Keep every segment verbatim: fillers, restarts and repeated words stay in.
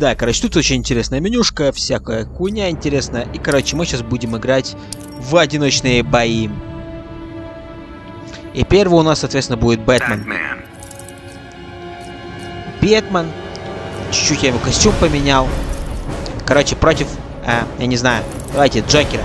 Да, короче, тут очень интересная менюшка, всякая хуйня интересная. И, короче, мы сейчас будем играть в одиночные бои. И первый у нас, соответственно, будет Бэтмен. Бэтмен. Чуть-чуть я ему костюм поменял. Короче, против, э, я не знаю, давайте Джокера.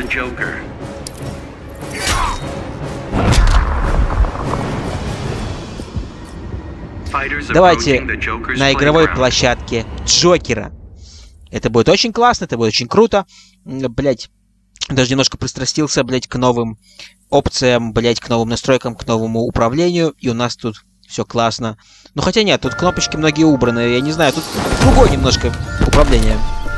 Давайте на игровой площадке Джокера. Это будет очень классно, это будет очень круто. Блять, даже немножко пристрастился, блять, к новым опциям, блять, к новым настройкам, к новому управлению. И у нас тут все классно. Ну хотя нет, тут кнопочки многие убраны. Я не знаю, тут другое немножко управление.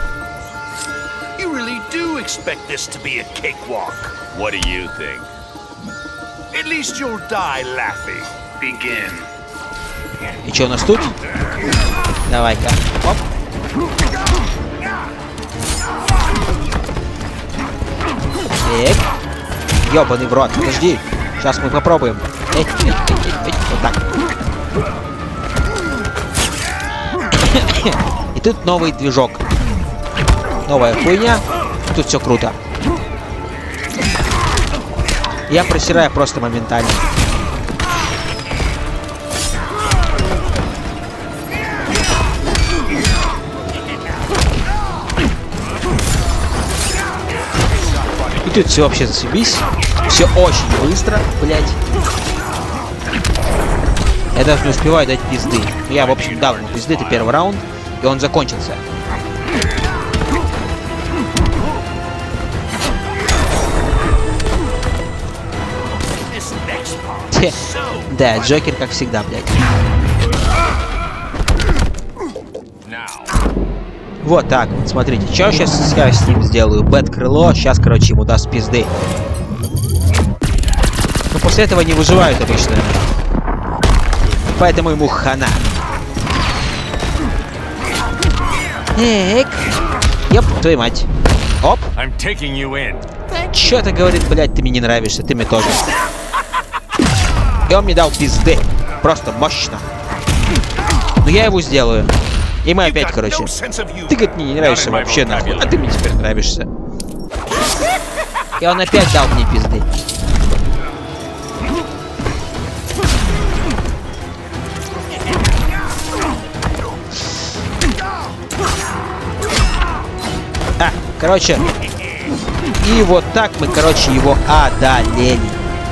И что у нас тут? Давай-ка. Оп. Эк. Ёбаный в рот, подожди. Сейчас мы попробуем. Эть, эть, эть, эть, эть. Вот так. И тут новый движок. Новая хуйня. И тут все круто. Я просираю просто моментально. И тут все вообще зашибись. Все очень быстро, блядь. Я даже не успеваю дать пизды. Я, в общем, дал ему пизды, это первый раунд, и он закончился. Да, Джокер, как всегда, блядь. Вот так вот, смотрите. Что сейчас я с ним сделаю? Бэт-крыло. Сейчас, короче, ему даст пизды. Но после этого не выживают обычно. Поэтому ему хана. Эк. Ёп, твою мать. Оп. Чё ты, говорит, блядь, ты мне не нравишься, ты мне тоже. И он мне дал пизды. Просто мощно. Но я его сделаю. И мы опять, короче. Ты, говорит, мне не нравишься вообще, нахуй. А ты мне теперь нравишься. И он опять дал мне пизды. А, короче. И вот так мы, короче, его одолели.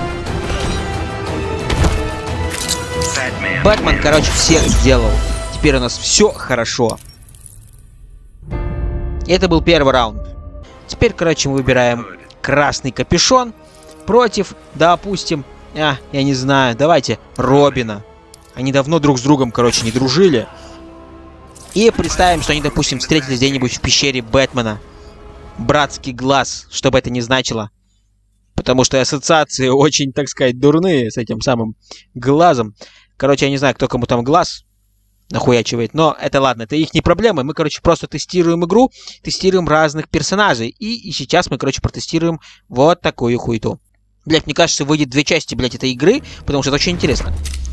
Бэтмен, короче, всех сделал. Теперь у нас все хорошо. Это был первый раунд. Теперь, короче, мы выбираем красный капюшон против, допустим, а, я не знаю, давайте Робина. Они давно друг с другом, короче, не дружили. И представим, что они, допустим, встретились где-нибудь в пещере Бэтмена. Братский глаз, что бы это ни значило. Потому что ассоциации очень, так сказать, дурные с этим самым глазом. Короче, я не знаю, кто кому там глаз нахуячивает, но это ладно, это их не проблема. Мы, короче, просто тестируем игру, тестируем разных персонажей. И, и сейчас мы, короче, протестируем вот такую хуету. Блять, мне кажется, выйдет две части, блять, этой игры, потому что это очень интересно.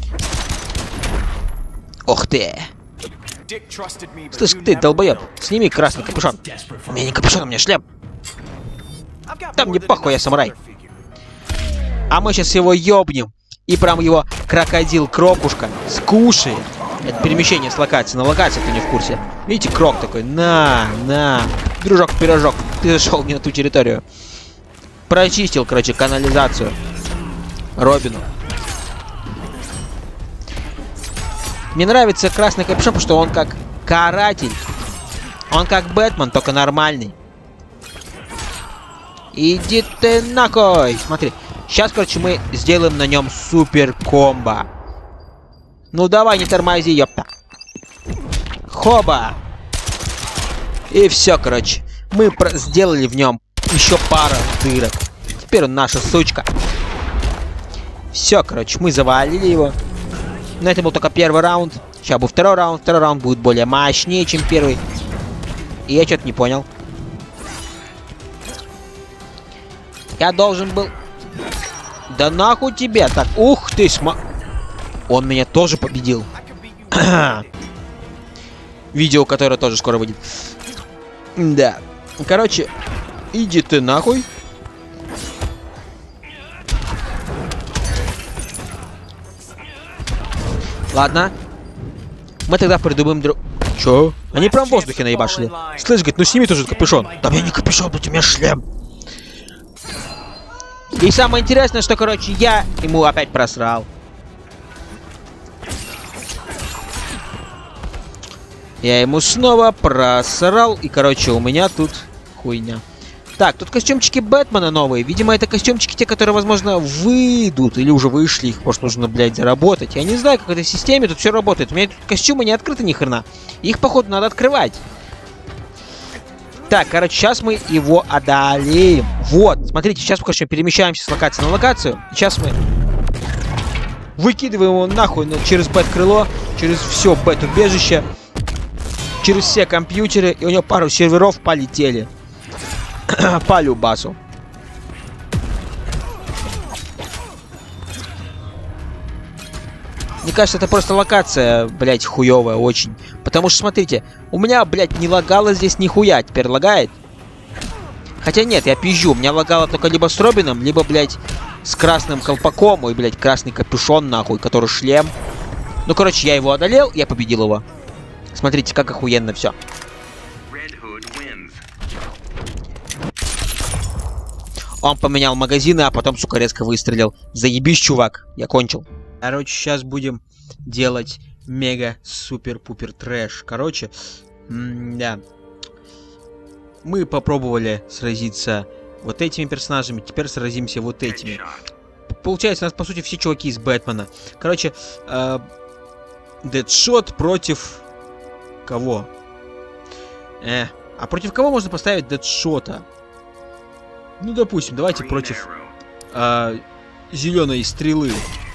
Ох ты. Слышь, ты, долбоеб, сними красный капюшон. У меня не капюшон, у меня шлем. Да мне похуй, я самурай. А мы сейчас его ёбнем. И прям его крокодил-крокушка скушает. Это перемещение с локации на локацию, ты не в курсе. Видите, крок такой. На, на. Дружок-пирожок. Ты зашел не на ту территорию. Прочистил, короче, канализацию. Робину. Мне нравится красный капюшон, потому что он как каратель. Он как Бэтмен, только нормальный. Иди ты нахуй. Смотри. Сейчас, короче, мы сделаем на нем супер комбо. Ну давай, не тормози, ёпта. Хоба. И все, короче. Мы сделали в нем еще пару дырок. Теперь он наша сучка. Все, короче, мы завалили его. Но это был только первый раунд. Сейчас будет второй раунд. Второй раунд будет более мощнее, чем первый. И я что-то не понял. Я должен был... Да нахуй тебе так. Ух ты, сма... Он меня тоже победил. Видео, которое тоже скоро выйдет. Да. Короче, иди ты нахуй. Ладно. Мы тогда придумаем друг... Чё? Они прям в воздухе наебашили. Слышь, говорит, ну сними тоже капюшон. Да мне не капюшон, у тебя шлем. И самое интересное, что, короче, я ему опять просрал. Я ему снова просрал. И, короче, у меня тут хуйня. Так, тут костюмчики Бэтмена новые. Видимо, это костюмчики те, которые, возможно, выйдут. Или уже вышли. Их, может, нужно, блядь, заработать. Я не знаю, как в этой системе тут все работает. У меня тут костюмы не открыты ни хрена. Их, походу, надо открывать. Так, короче, сейчас мы его одолеем. Вот, смотрите, сейчас мы, конечно, перемещаемся с локации на локацию. Сейчас мы выкидываем его нахуй через бэт-крыло. Через все бэт-убежище. Через все компьютеры. И у него пару серверов полетели. По любасу. Мне кажется, это просто локация, блядь, хуёвая очень. Потому что, смотрите, у меня, блядь, не лагало здесь нихуя. Теперь лагает. Хотя нет, я пизжу. У меня лагало только либо с Робином, либо, блядь, с красным колпаком. Ой, блядь, красный капюшон, нахуй, который шлем. Ну, короче, я его одолел, я победил его. Смотрите, как охуенно все. Он поменял магазины, а потом, сука, резко выстрелил. Заебись, чувак. Я кончил. Короче, сейчас будем делать мега-супер-пупер трэш. Короче, да. Мы попробовали сразиться вот этими персонажами. Теперь сразимся вот этими. Получается, у нас, по сути, все чуваки из Бэтмена. Короче, э, Дэдшот против... Кого? Э, а против кого можно поставить Дэдшота? Ну, допустим, давайте против э, зеленой стрелы.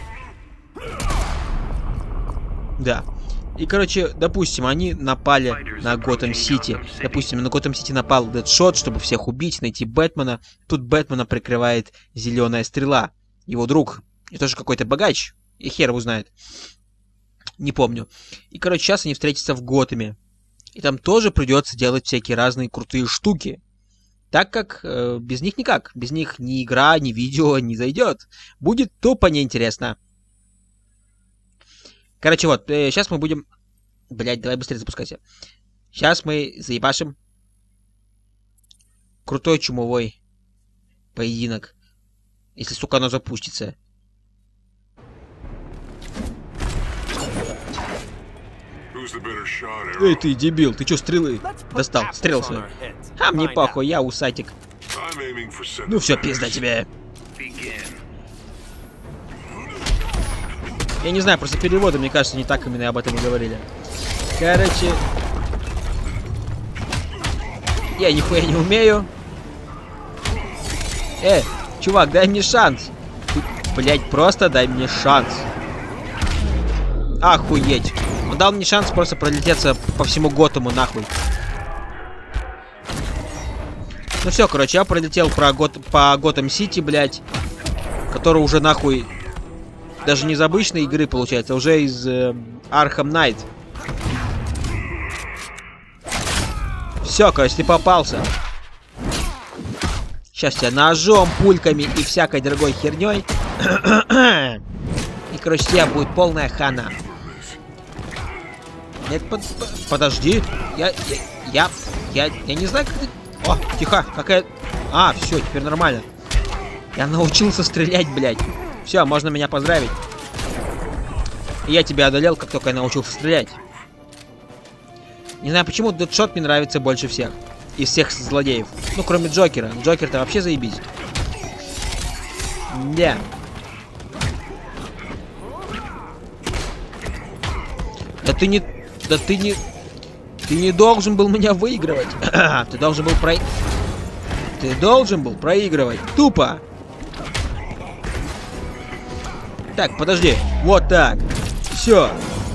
Да. И, короче, допустим, они напали на Готэм-Сити. Допустим, на Готэм-Сити напал Дэдшот, чтобы всех убить, найти Бэтмена. Тут Бэтмена прикрывает зеленая стрела. Его друг. И тоже какой-то богач. И хер его знает. Не помню. И, короче, сейчас они встретятся в Готэме. И там тоже придется делать всякие разные крутые штуки. Так как э, без них никак. Без них ни игра, ни видео не зайдет. Будет тупо неинтересно. Короче, вот. Э, сейчас мы будем... Блять, давай быстрее запускайся. Сейчас мы заебашим крутой чумовой поединок. Если, сука, оно запустится. Эй, ты, дебил, ты чё стрелы достал? Стрел свой. А мне похуй, я усатик. Ну все, пизда тебе. Я не знаю, просто переводы, мне кажется, не так именно об этом и говорили. Короче... Я нихуя не умею. Э, чувак, дай мне шанс. Ты, блядь, просто дай мне шанс. Охуеть. Он дал мне шанс просто пролететься по всему Готэму, нахуй. Ну все, короче, я пролетел про Гот... по Готэм-Сити, блядь. Который уже, нахуй, даже не из обычной игры, получается, а уже из э, Arkham Knight. Все, короче, ты попался. Сейчас тебя ножом, пульками и всякой дорогой херней. И, короче, тебя будет полная хана. Нет, под, под, подожди. Я, я, я, я, я не знаю, как ты... О, тихо, какая... А, все, теперь нормально. Я научился стрелять, блядь. Все, можно меня поздравить. Я тебя одолел, как только я научился стрелять. Не знаю, почему Дэдшот мне нравится больше всех. Из всех злодеев. Ну, кроме Джокера. Джокер-то вообще заебись. Да. Да ты не... Да ты не... Ты не должен был меня выигрывать. Ты должен был про... Ты должен был проигрывать. Тупо. Так, подожди. Вот так. Все.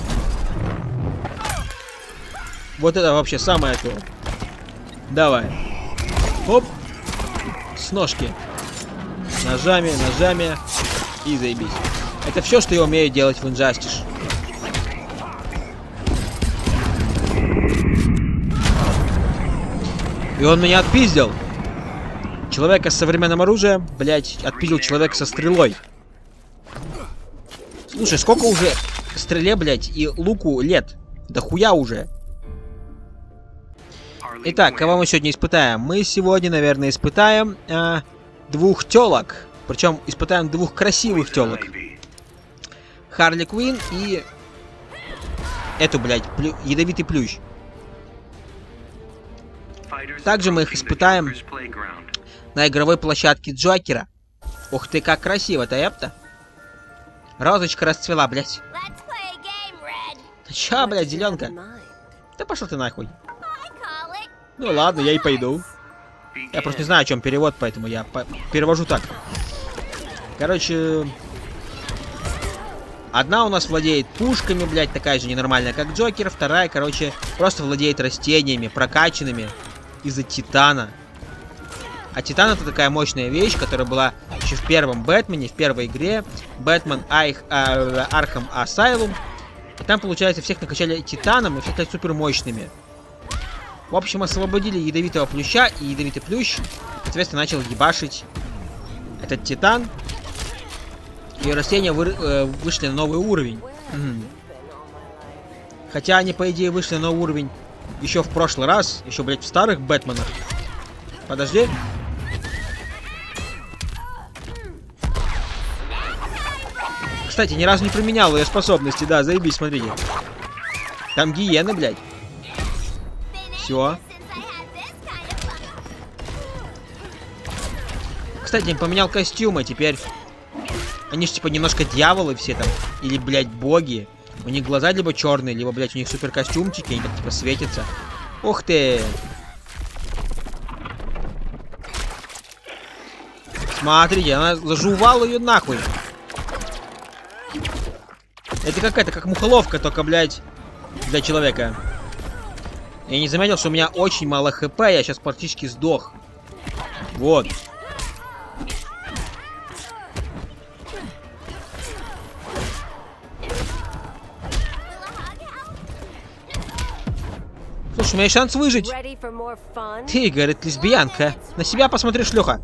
Вот это вообще самое то. Давай. Оп. С ножки. Ножами, ножами. И заебись. Это все, что я умею делать в Injustice. И он меня отпиздил. Человека с современным оружием, блядь, отпиздил человека со стрелой. Слушай, сколько уже стреле, блядь, и луку лет? Да хуя уже. Итак, кого мы сегодня испытаем? Мы сегодня, наверное, испытаем э, двух телок. Причем испытаем двух красивых телок. Харли Квинн и эту, блядь, плю... ядовитый плющ. Также мы их испытаем на игровой площадке Джокера. Ух ты, как красиво-то, эпта. Розочка расцвела, блядь. Ты чё, блядь, зеленка? Да пошел ты нахуй. Ну ладно, я и пойду. Я просто не знаю, о чем перевод, поэтому я по перевожу так. Короче... Одна у нас владеет пушками, блядь, такая же ненормальная, как Джокер. Вторая, короче, просто владеет растениями, прокачанными из-за Титана. А Титан — это такая мощная вещь, которая была еще в первом Бэтмене, в первой игре. Бэтмен Архам Асайлум. И там, получается, всех накачали Титаном и все стали супер мощными. В общем, освободили ядовитого плюща, и ядовитый плющ, соответственно, начал ебашить этот Титан. И растения вы, э, вышли на новый уровень. Угу. Хотя они, по идее, вышли на новый уровень еще в прошлый раз. Еще, блядь, в старых Бэтменах. Подожди. Кстати, ни разу не применял ее способности. Да, заебись, смотрите. Там гиены, блядь. Все. Кстати, я поменял костюмы. Теперь... Они же, типа, немножко дьяволы все там. Или, блядь, боги. У них глаза либо черные, либо, блядь, у них супер костюмчики. Они так, типа, светятся. Ух ты! Смотрите, она зажувала ее нахуй. Это какая-то, как мухоловка, только, блядь, для человека. Я не заметил, что у меня очень мало хп. Я сейчас практически сдох. Вот. Слушай, у меня есть шанс выжить. Ты, говорит, лесбиянка. На себя посмотри, шлюха.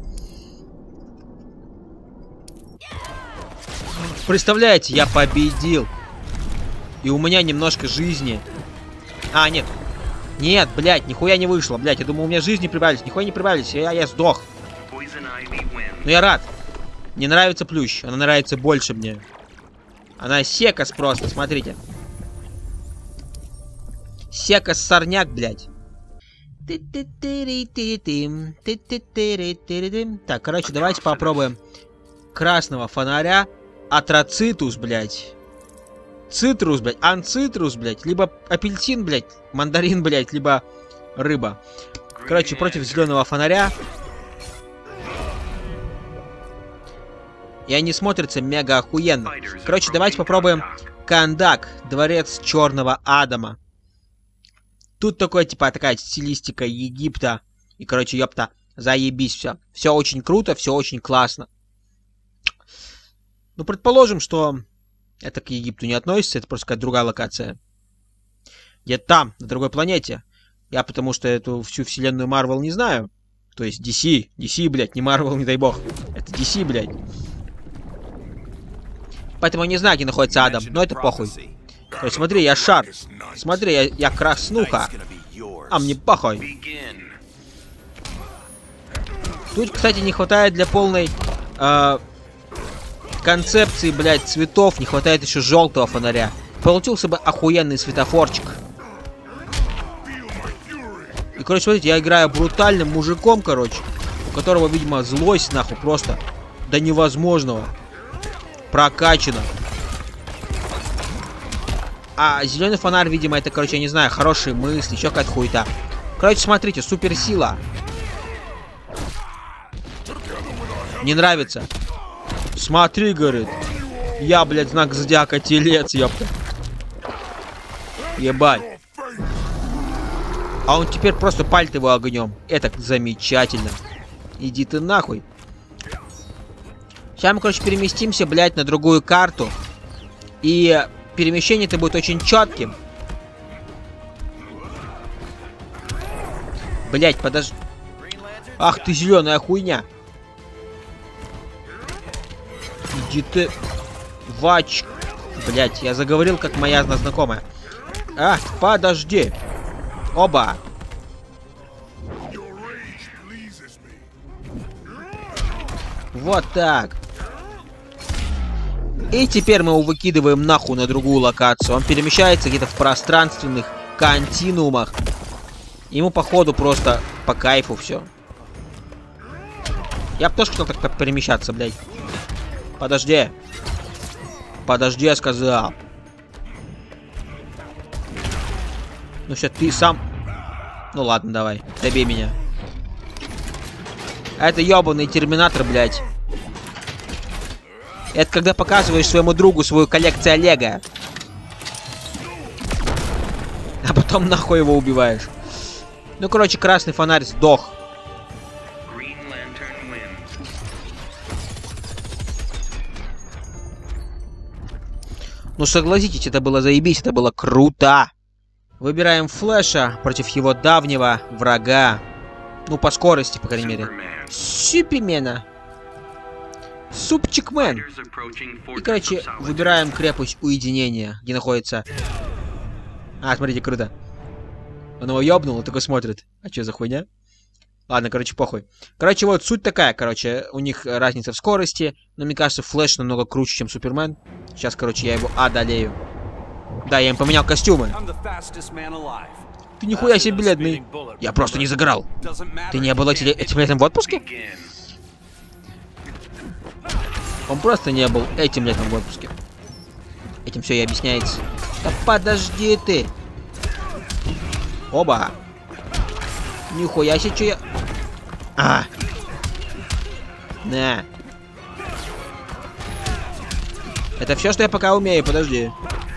Представляете, я победил. И у меня немножко жизни. А, нет. Нет, блядь, нихуя не вышло. Блядь, я думал, у меня жизни прибавились. Нихуя не прибавились. Я, я сдох. Но я рад. Мне нравится плющ. Она нравится больше мне. Она секас просто, смотрите. Секас сорняк, блядь. Так, короче, давайте попробуем красного фонаря. Атроцитус, блядь. Цитрус, блядь. Анцитрус, блядь. Либо апельсин, блядь. Мандарин, блядь. Либо рыба. Короче, против зеленого фонаря. И они смотрятся мега охуенно. Короче, давайте попробуем Кандак. Дворец Черного Адама. Тут такой, типа, такая стилистика Египта. И, короче, ёпта, заебись все. Все очень круто, все очень классно. Ну, предположим, что это к Египту не относится, это просто какая-то другая локация. Где-то там, на другой планете. Я потому что эту всю вселенную Marvel не знаю. То есть ди си. ди си, блядь, не Marvel, не дай бог. Это ди си, блядь. Поэтому я не знаю, где находится Адам, но это похуй. То есть, смотри, я шар. Смотри, я, я краснуха. А мне похуй. Тут, кстати, не хватает для полной э, концепции, блядь, цветов. Не хватает еще желтого фонаря. Получился бы охуенный светофорчик. И, короче, смотрите, я играю брутальным мужиком, короче. У которого, видимо, злость, нахуй, просто до невозможного. Прокачано. А зеленый фонарь, видимо, это, короче, я не знаю, хорошие мысли, еще какая-то хуета. Короче, смотрите, суперсила. Не нравится. Смотри, говорит. Я, блядь, знак зодиака телец, ёпта. Ебать. А он теперь просто палит его огнем. Это замечательно. Иди ты нахуй. Сейчас мы, короче, переместимся, блядь, на другую карту. И перемещение-то будет очень четким. Блять, подожди. Ах ты, зеленая хуйня. Иди ты. Вач. Блять, я заговорил, как моя знакомая. А, подожди. Оба. Вот так. И теперь мы его выкидываем нахуй на другую локацию. Он перемещается где-то в пространственных континуумах. Ему, походу, просто по кайфу все. Я бы тоже хотел так перемещаться, блядь. Подожди. Подожди, я сказал. Ну что, ты сам... Ну ладно, давай. Добей меня. А это ёбаный терминатор, блядь. Это когда показываешь своему другу свою коллекцию Лего. А потом нахуй его убиваешь. Ну, короче, красный фонарь сдох. Ну, согласитесь, это было заебись, это было круто. Выбираем Флэша против его давнего врага. Ну, по скорости, по крайней мере. Супермена. Супчикмен. И, короче, выбираем крепость уединения, где находится... А, смотрите, круто. Он его ёбнул, он такой смотрит. А что за хуйня? Ладно, короче, похуй. Короче, вот суть такая, короче. У них разница в скорости. Но мне кажется, Флэш намного круче, чем Супермен. Сейчас, короче, я его одолею. Да, я им поменял костюмы. Ты нихуя себе бледный. Я просто не загорал. Ты не был эти, этим летом в отпуске? Он просто не был этим летом в отпуске. Этим все и объясняется. Да подожди ты. Оба. Нихуя себе, что я... А. На. Это все, что я пока умею, подожди.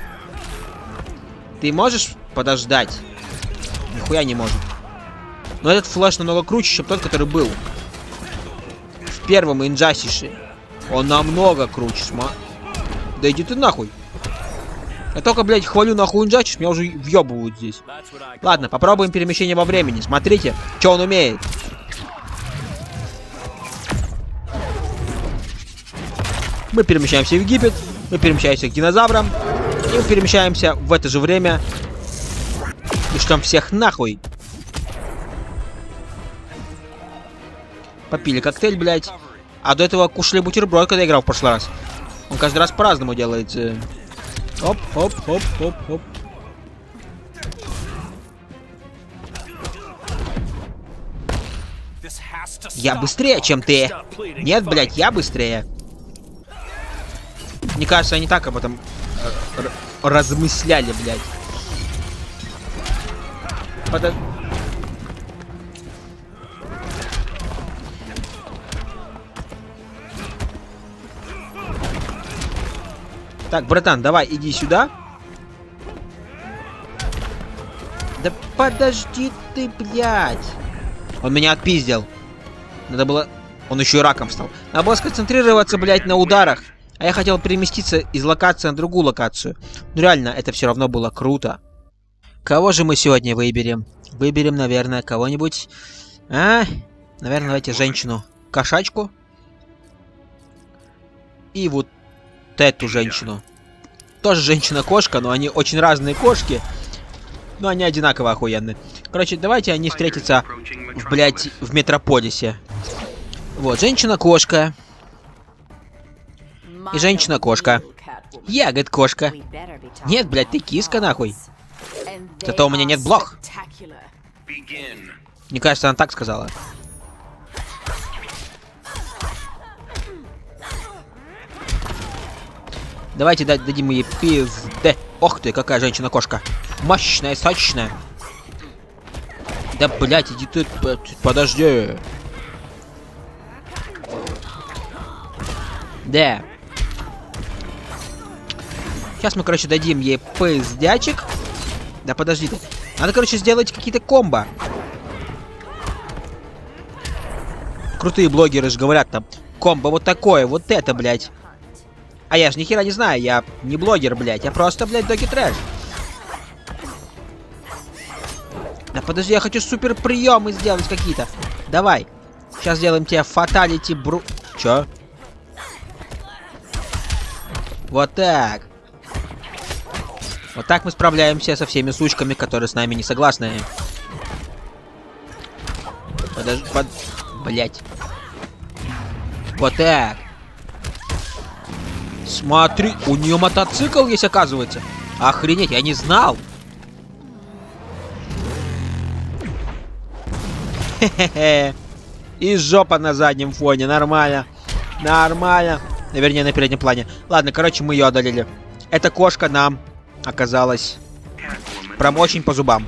Ты можешь подождать? Нихуя не может. Но этот Флэш намного круче, чем тот, который был в первом Инжастисе. Он намного круче, сма... Да иди ты нахуй. Я только, блядь, хвалю нахуй Инжастис, меня уже въебывают здесь. Ладно, попробуем перемещение во времени. Смотрите, что он умеет. Мы перемещаемся в Египет, мы перемещаемся к динозаврам, и мы перемещаемся в это же время. И что всех нахуй. Попили коктейль, блядь. А до этого кушали бутерброд, когда я играл в прошлый раз. Он каждый раз по-разному делается. Оп, оп, оп, оп, оп. Я быстрее, чем ты. Нет, блядь, я быстрее. Мне кажется, они так об этом э, размышляли, блядь. Подо... Так, братан, давай, иди сюда. Да подожди ты, блядь. Он меня отпиздил. Надо было... Он еще и раком стал. Надо было сконцентрироваться, блядь, на ударах. А я хотел переместиться из локации на другую локацию. Но реально, это все равно было круто. Кого же мы сегодня выберем? Выберем, наверное, кого-нибудь... А? Наверное, давайте женщину. Кошачку. И вот эту женщину. Тоже женщина-кошка, но они очень разные кошки. Но они одинаково охуенные. Короче, давайте они встретятся, в, блядь, в Метрополисе. Вот, женщина-кошка. И женщина-кошка. Я, говорит, кошка. Нет, блядь, ты киска, нахуй. Зато у меня нет блох. Мне кажется, она так сказала. Давайте дадим ей пизде. Ох ты, какая женщина-кошка. Мощная, сочная. Да, блядь, иди ты, подожди. Да. Сейчас мы, короче, дадим ей пиздячек. Да, подожди ты. Надо, короче, сделать какие-то комбо. Крутые блогеры же говорят там. Комбо вот такое, вот это, блядь. А я ж ни хера не знаю, я не блогер, блядь. Я просто, блядь, доги трэш. Да подожди, я хочу супер приемы сделать какие-то. Давай. Сейчас сделаем тебе фаталити бру... Чё? Вот так. Вот так мы справляемся со всеми сучками, которые с нами не согласны. Подожди, под... Блять. Вот так. Смотри, у нее мотоцикл есть, оказывается. Охренеть, я не знал. Хе-хе-хе. И жопа на заднем фоне, нормально. Нормально. Вернее, на переднем плане. Ладно, короче, мы ее одолели. Эта кошка нам оказалась прям очень по зубам.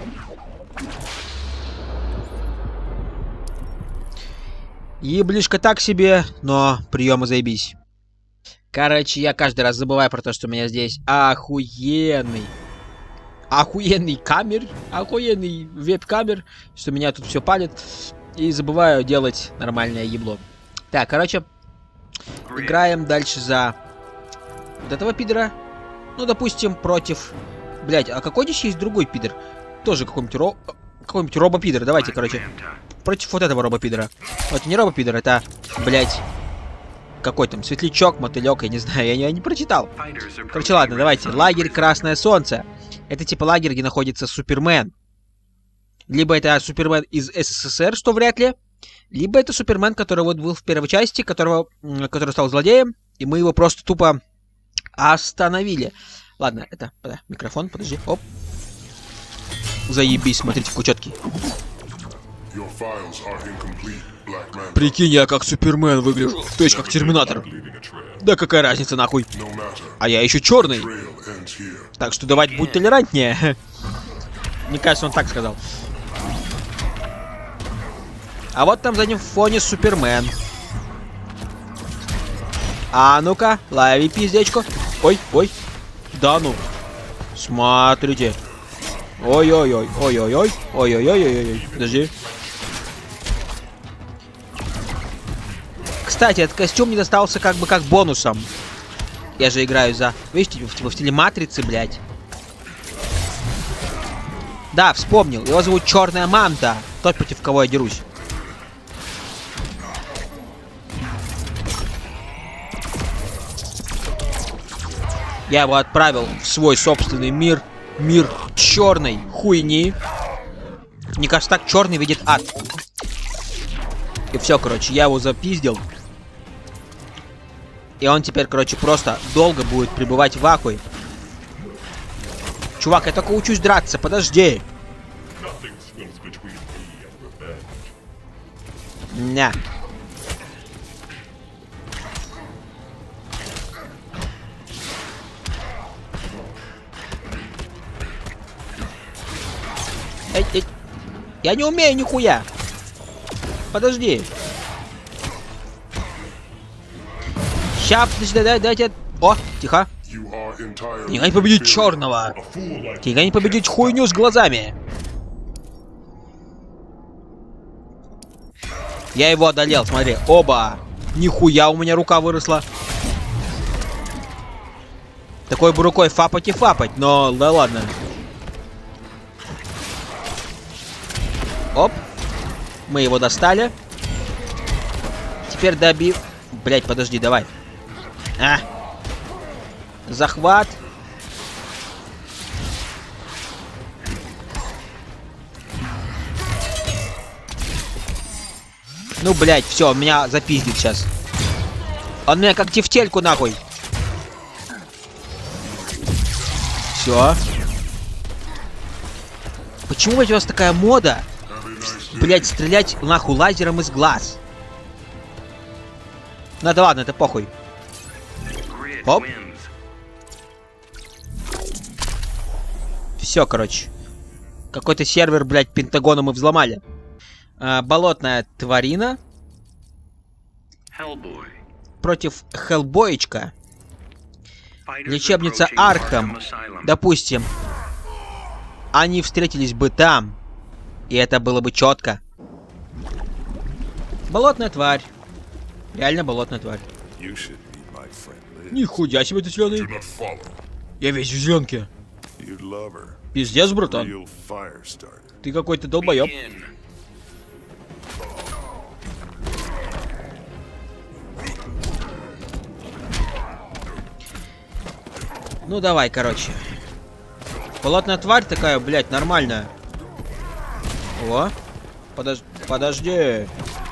Еблишка так себе, но приемы заебись. Короче, я каждый раз забываю про то, что у меня здесь охуенный, охуенный камер, охуенный веб-камер, что меня тут все палит, и забываю делать нормальное ебло. Так, короче, играем дальше за вот этого пидора. Ну, допустим, против... Блять, а какой здесь есть другой пидор? Тоже какой-нибудь ро... какой-нибудь робопидор. Давайте, короче, против вот этого робопидора. Вот не робопидор, это, блять, какой там светлячок, мотылек, я не знаю, я не, я не прочитал. Короче, ладно, давайте. Лагерь Красное Солнце. Это типа лагерь, где находится Супермен. Либо это Супермен из СССР, что вряд ли. Либо это Супермен, который вот был в первой части, которого, который стал злодеем. И мы его просто тупо остановили. Ладно, это, да, микрофон, подожди, оп. Заебись, смотрите, какой четкий. Прикинь, я как Супермен выгляжу, то есть как Терминатор. Да какая разница, нахуй. А я еще черный. Так что давайте будь толерантнее. Мне кажется, он так сказал. А вот там за ним в фоне Супермен. А ну-ка, лови пиздечку. Ой, ой. Да ну. Смотрите. Ой-ой-ой, ой-ой-ой, ой-ой-ой-ой-ой. Подожди. Кстати, этот костюм мне достался как бы как бонусом. Я же играю за... Видите, в, в стиле Матрицы, блядь. Да, вспомнил. Его зовут Черная Манта. Тот, против кого я дерусь. Я его отправил в свой собственный мир. Мир черной хуйни. Мне кажется, так черный видит ад. И все, короче, я его запиздил. И он теперь, короче, просто долго будет пребывать в ахуе. Чувак, я только учусь драться, подожди. Ня. Эй, эй. Я не умею нихуя. Подожди. Ща, подожди, дай, дайте. О, тихо. Никогда не победить черного. Никогда не победить хуйню с глазами. Я его одолел, смотри. Оба. Нихуя у меня рука выросла. Такой бы рукой фапать и фапать, но да ладно. Оп. Мы его достали. Теперь добив... Блять, подожди, давай. А. Захват. Ну, блять, все, он меня запиздит сейчас. Он меня как тефтельку нахуй. Все. Почему у вас такая мода? Блять, стрелять нахуй лазером из глаз. Ну да ладно, это похуй. Оп. Все, короче. Какой-то сервер, блять, Пентагона мы взломали. А, болотная тварина. Hellboy. Против Хеллбоечка. Лечебница Арkham. Допустим. Они встретились бы там. И это было бы четко. Болотная тварь. Реально болотная тварь. Нихуя себе ты зеленый. Я весь в зеленке. Пиздец, братан. Ты какой-то долбоёб. Ну давай, короче. Болотная тварь такая, блядь, нормальная. О, подож... подожди.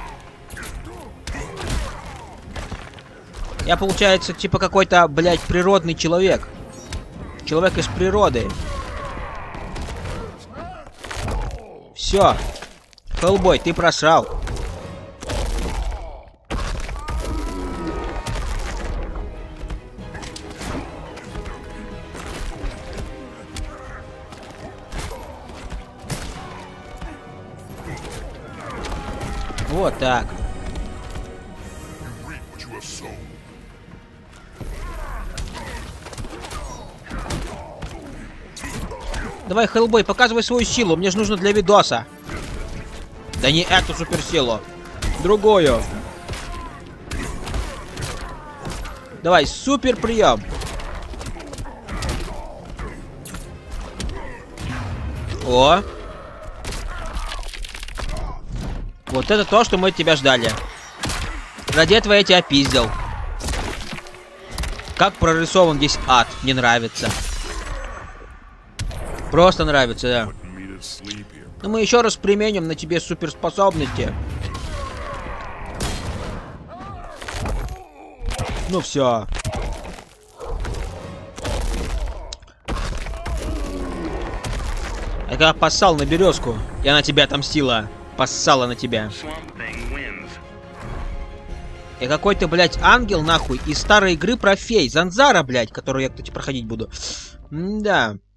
Я, получается, типа какой-то, блядь, природный человек. Человек из природы. Все. Хеллбой, ты просрал. Вот так. Давай, Хеллбой, показывай свою силу. Мне же нужно для видоса. Да не эту суперсилу. Другую. Давай, супер прием. О. Вот это то, что мы от тебя ждали. Ради этого я тебя пиздил. Как прорисован здесь ад. Мне нравится. Просто нравится, да. Но мы еще раз применим на тебе суперспособности. Ну все. Я когда поссал на березку, и она тебя отомстила. Поссала на тебя. Я какой-то, блядь, ангел, нахуй, из старой игры про фей. Занзара, блядь, которую я, кстати, проходить буду. М-да.